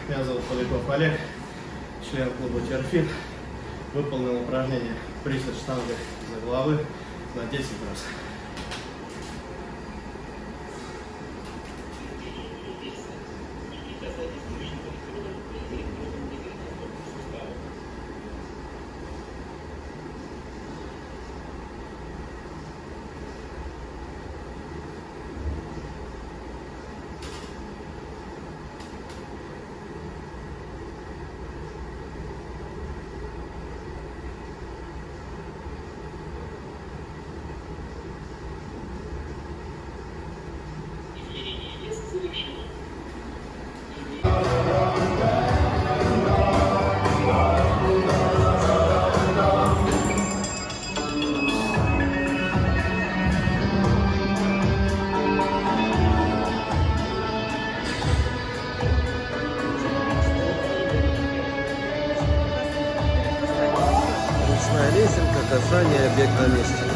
Меня зовут Поляков Олег, член клуба Терфит. Выполнил упражнение присед штангой за головы на 10 раз. Ручная лесенка, касание, бег на месте.